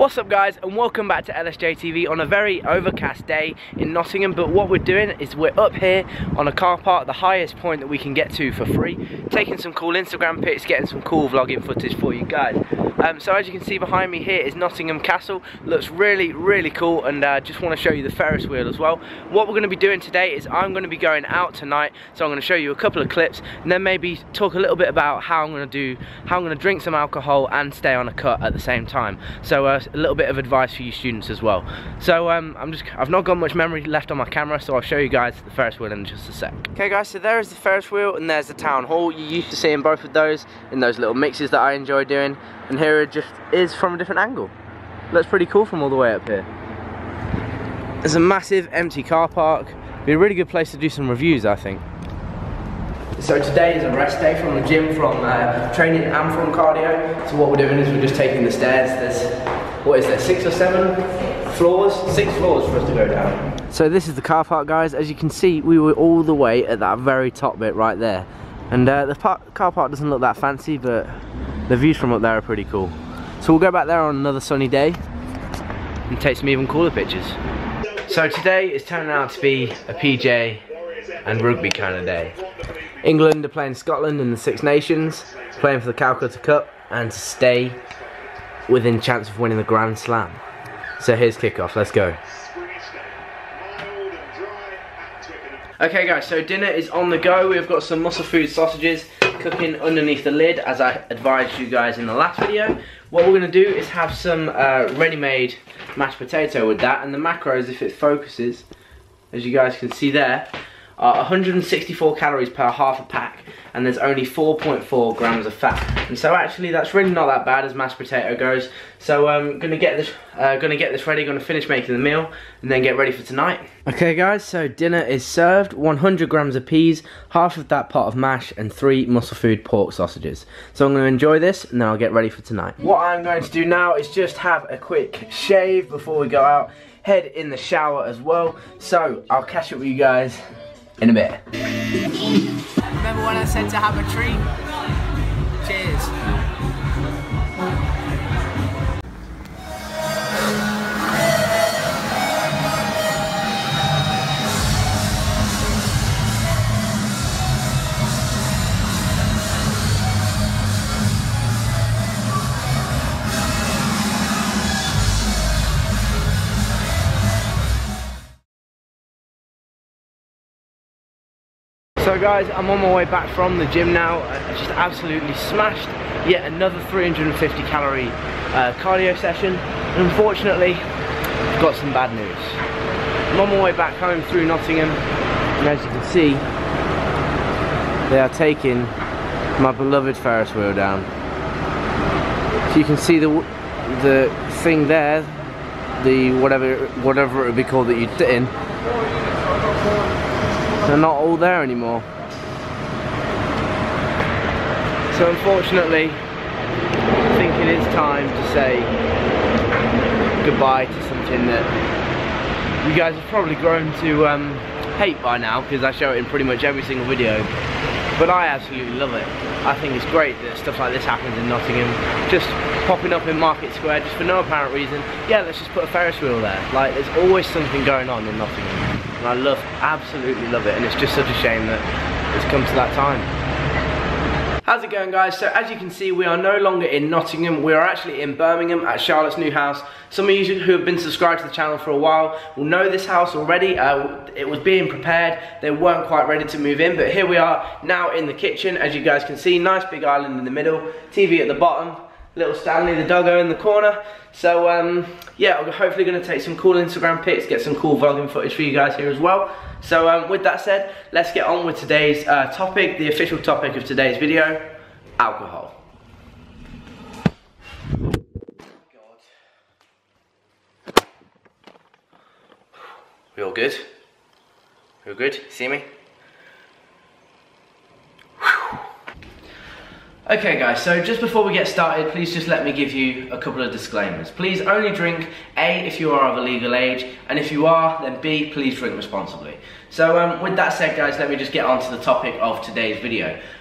What's up guys, and welcome back to LSJ TV on a very overcast day in Nottingham. But what we're doing is we're up here on a car park, the highest point that we can get to for free, taking some cool Instagram pics, getting some cool vlogging footage for you guys. So as you can see behind me here is Nottingham Castle. Looks really cool, and just want to show you the Ferris wheel as well. What we're going to be doing today is I'm going to be going out tonight, so I'm going to show you a couple of clips and then maybe talk a little bit about how I'm going to drink some alcohol and stay on a cut at the same time. So a little bit of advice for you students as well. So I've not got much memory left on my camera, so I'll show you guys the Ferris wheel in just a sec. Okay guys, so there is the Ferris wheel and there's the town hall. You're used to seeing both of those in those little mixes that I enjoy doing, and here it just is from a different angle. Looks pretty cool from all the way up here. There's a massive empty car park. Be a really good place to do some reviews, I think. So today is a rest day from the gym, from training and from cardio. So what we're doing is we're just taking the stairs. There's, what is there, 6 or 7 floors? 6 floors for us to go down. So this is the car park, guys. As you can see, we were all the way at that very top bit right there. And the car park doesn't look that fancy, but the views from up there are pretty cool. So we'll go back there on another sunny day and take some even cooler pictures. So today is turning out to be a PJ and rugby kind of day. England are playing Scotland in the Six Nations, playing for the Calcutta Cup and to stay within chance of winning the Grand Slam. So here's kickoff, let's go. Okay guys, so dinner is on the go. We've got some Muscle Food sausages cooking underneath the lid, as I advised you guys in the last video. What we're going to do is have some ready-made mashed potato with that, and the macros, if it focuses, as you guys can see there, are 164 calories per half a pack, and there's only 4.4 grams of fat. And so actually that's really not that bad as mashed potato goes. So I'm gonna get this ready, gonna finish making the meal and then get ready for tonight. Okay guys, so dinner is served. 100 grams of peas, half of that pot of mash, and 3 Muscle Food pork sausages. So I'm gonna enjoy this and then I'll get ready for tonight. What I'm going to do now is just have a quick shave before we go out, head in the shower as well. So I'll catch up with you guys in a bit. Remember when I said to have a treat? Cheers. So guys, I'm on my way back from the gym now. I just absolutely smashed yet another 350 calorie cardio session, and unfortunately I've got some bad news. I'm on my way back home through Nottingham, and as you can see, they are taking my beloved Ferris wheel down. So you can see the thing there, the whatever it would be called that you'd sit in. They're not all there anymore. So unfortunately, I think it is time to say goodbye to something that you guys have probably grown to hate by now, because I show it in pretty much every single video. But I absolutely love it. I think it's great that stuff like this happens in Nottingham, just popping up in Market Square just for no apparent reason. Yeah, let's just put a Ferris wheel there. Like, there's always something going on in Nottingham. And I absolutely love it, and it's just such a shame that it's come to that time. How's it going guys? So as you can see, we are no longer in Nottingham, we are actually in Birmingham at Charlotte's new house. Some of you who have been subscribed to the channel for a while will know this house already. It was being prepared, they weren't quite ready to move in, but here we are now in the kitchen. As you guys can see, nice big island in the middle, TV at the bottom, little Stanley the doggo in the corner. So yeah, I'm hopefully going to take some cool Instagram pics, get some cool vlogging footage for you guys here as well. So with that said, let's get on with today's topic, the official topic of today's video, alcohol. God. We all good? We all good? See me? Okay guys, so just before we get started, please just let me give you a couple of disclaimers. Please only drink A, if you are of a legal age, and if you are, then B, please drink responsibly. So with that said guys, let me just get on to the topic of today's video.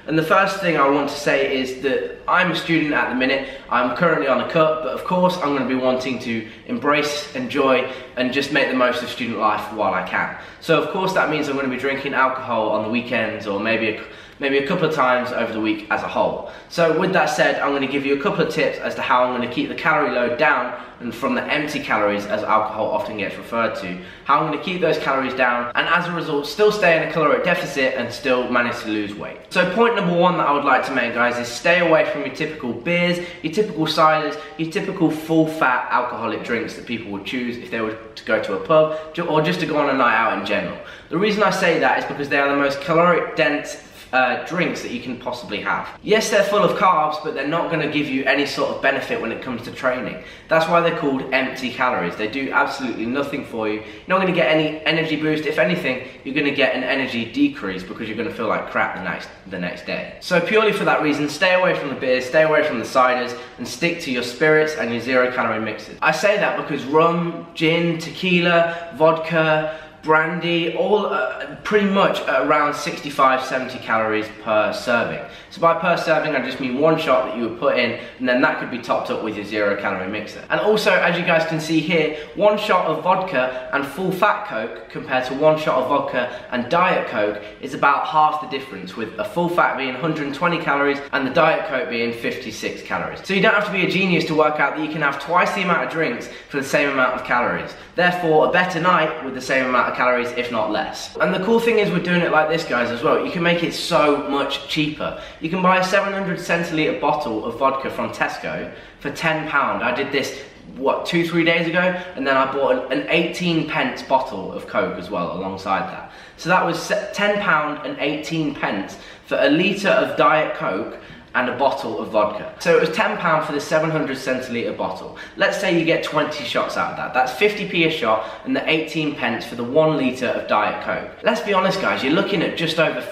And the first thing I want to say is that I'm a student at the minute. I'm currently on a cut, but of course I'm going to be wanting to embrace, enjoy, and just make the most of student life while I can. So of course that means I'm going to be drinking alcohol on the weekends, or maybe a couple of times over the week as a whole. So with that said, I'm going to give you a couple of tips as to how I'm going to keep the calorie load down, and from the empty calories, as alcohol often gets referred to, how I'm going to keep those calories down, and as a result still stay in a caloric deficit and still manage to lose weight. So point number one that I would like to make, guys, is stay away from your typical beers, your typical ciders, your typical full fat alcoholic drinks that people would choose if they were to go to a pub or just to go on a night out in general. The reason I say that is because they are the most caloric dense drinks that you can possibly have. Yes, they're full of carbs, but they're not going to give you any sort of benefit when it comes to training. That's why they're called empty calories. They do absolutely nothing for you. You're not going to get any energy boost. If anything, you're going to get an energy decrease because you're going to feel like crap the next day. So purely for that reason, stay away from the beers, stay away from the ciders, and stick to your spirits and your 0-calorie mixes. I say that because rum, gin, tequila, vodka, brandy, all pretty much around 65-70 calories per serving. So by per serving, I just mean one shot that you would put in, and then that could be topped up with your 0-calorie mixer. And also, as you guys can see here, one shot of vodka and full fat Coke compared to one shot of vodka and Diet Coke is about half the difference, with a full fat being 120 calories and the Diet Coke being 56 calories. So you don't have to be a genius to work out that you can have twice the amount of drinks for the same amount of calories. Therefore, a better night with the same amount of calories, if not less. And the cool thing is we're doing it like this, guys, as well. You can make it so much cheaper. You can buy a 700 centilitre bottle of vodka from Tesco for £10. I did this, what, 2-3 days ago, and then I bought an 18p bottle of Coke as well alongside that. So that was £10 and 18p for a litre of Diet Coke and a bottle of vodka. So it was £10 for the 700 centilitre bottle. Let's say you get 20 shots out of that. That's 50p a shot, and the 18p for the 1 litre of Diet Coke. Let's be honest, guys, you're looking at just over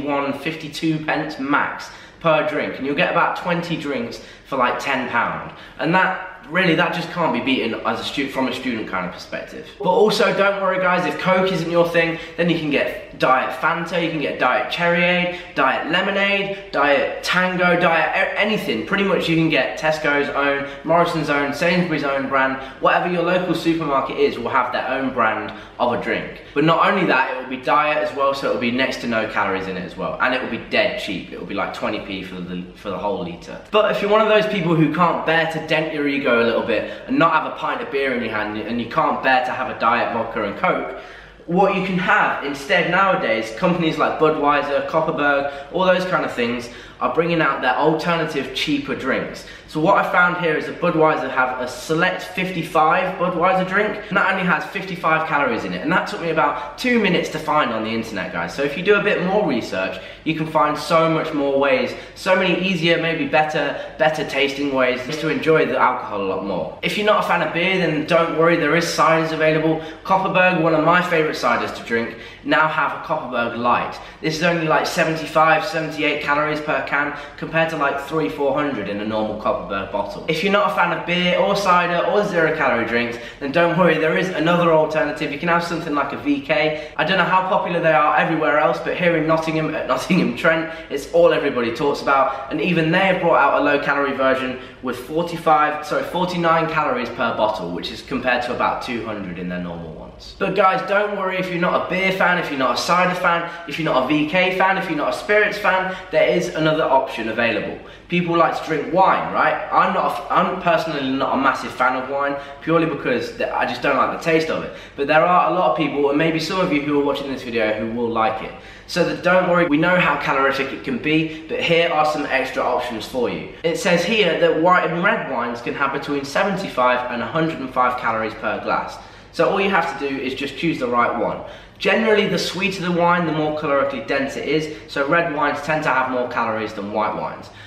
52p max per drink, and you'll get about 20 drinks for like £10. And that just can't be beaten as from a student kind of perspective. But also, don't worry, guys, if Coke isn't your thing, then you can get Diet Fanta, you can get Diet Cherryade, Diet Lemonade, Diet Tango, Diet anything. Pretty much you can get Tesco's own, Morrison's own, Sainsbury's own brand. Whatever your local supermarket is will have their own brand of a drink. But not only that, it will be diet as well, so it will be next to no calories in it as well. And it will be dead cheap. It will be like 20p for the whole litre. But if you're one of those people who can't bear to dent your ego a little bit and not have a pint of beer in your hand, and you can't bear to have a Diet vodka and Coke, what you can have instead nowadays, companies like Budweiser, Kopparberg, all those kind of things are bringing out their alternative cheaper drinks. So what I found here is that Budweiser have a Select 55 Budweiser drink, and that only has 55 calories in it, and that took me about 2 minutes to find on the internet, guys. So if you do a bit more research, you can find so much more ways, so many easier, maybe better tasting ways to enjoy the alcohol a lot more. If you're not a fan of beer, then don't worry, there is ciders available. Kopparberg, one of my favourite ciders to drink, now have a Kopparberg Light. This is only like 75-78 calories per can, compared to like 300-400 in a normal Kopparberg bottle. If you're not a fan of beer or cider or 0-calorie drinks, then don't worry, there is another alternative. You can have something like a VK. I don't know how popular they are everywhere else, but here in Nottingham, at Nottingham Trent, it's all everybody talks about, and even they have brought out a low-calorie version with 49 calories per bottle, which is compared to about 200 in their normal ones. But guys, don't worry if you're not a beer fan, if you're not a cider fan, if you're not a VK fan, if you're not a spirits fan, there is another option available. People like to drink wine, right? I'm personally not a massive fan of wine, purely because I just don't like the taste of it. But there are a lot of people, and maybe some of you who are watching this video, who will like it. So that don't worry, we know how calorific it can be, but here are some extra options for you. It says here that white and red wines can have between 75 and 105 calories per glass. So all you have to do is just choose the right one. Generally, the sweeter the wine, the more calorically dense it is, so red wines tend to have more calories than white wines.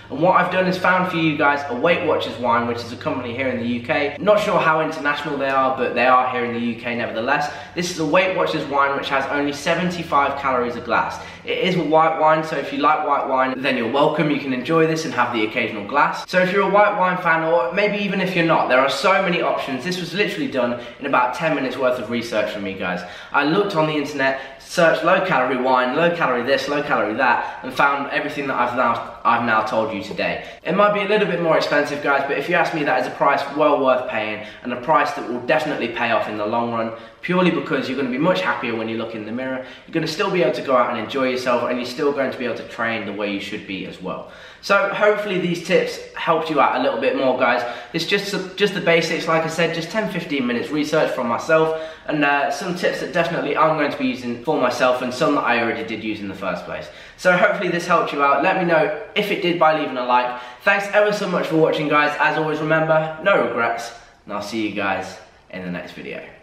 And what I've done is found for you guys a Weight Watchers wine, which is a company here in the UK. Not sure how international they are, but they are here in the UK nevertheless. This is a Weight Watchers wine which has only 75 calories a glass. It is a white wine, so if you like white wine, then you're welcome. You can enjoy this and have the occasional glass. So if you're a white wine fan, or maybe even if you're not, there are so many options. This was literally done in about 10 minutes worth of research for me, guys. I looked on the internet, searched low calorie wine, low calorie this, low calorie that, and found everything that I've now told you today. It might be a little bit more expensive, guys, but if you ask me, that is a price well worth paying, and a price that will definitely pay off in the long run, purely because you're going to be much happier when you look in the mirror. You're going to still be able to go out and enjoy yourself, and you're still going to be able to train the way you should be as well. So hopefully these tips helped you out a little bit more, guys. It's just the basics, like I said, just 10-15 minutes research from myself, and some tips that definitely I'm going to be using for myself, and some that I already did use in the first place. So hopefully this helped you out. Let me know if it did by leaving a like. Thanks ever so much for watching, guys. As always, remember, no regrets, and I'll see you guys in the next video.